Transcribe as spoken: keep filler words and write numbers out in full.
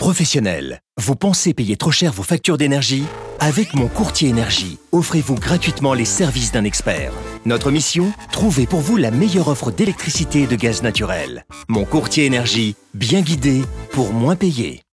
Professionnels, vous pensez payer trop cher vos factures d'énergie? Avec mon courtier énergie, offrez-vous gratuitement les services d'un expert. Notre mission, trouver pour vous la meilleure offre d'électricité et de gaz naturel. Mon courtier énergie, bien guidé pour moins payer.